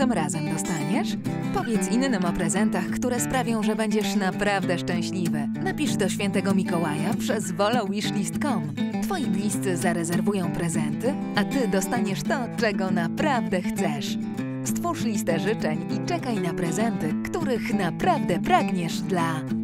tym razem dostaniesz? Powiedz innym o prezentach, które sprawią, że będziesz naprawdę szczęśliwy. Napisz do Świętego Mikołaja przez volawishlist.com. Twoi bliscy zarezerwują prezenty, a Ty dostaniesz to, czego naprawdę chcesz. Stwórz listę życzeń i czekaj na prezenty, których naprawdę pragniesz dla